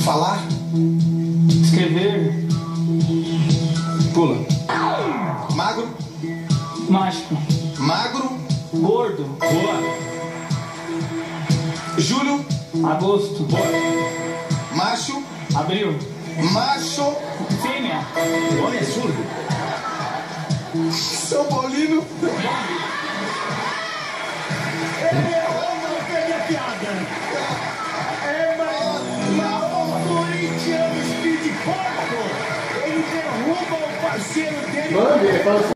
Falar. Escrever. Pula. Magro. Mágico. Magro. Gordo. Boa. Julho. Agosto. Boa. Macho. Abril. Macho. Fêmea. O homem é surdo. São Paulino. Não pegue a piada. Mas o corintiano Speed Porco, ele derruba o parceiro dele.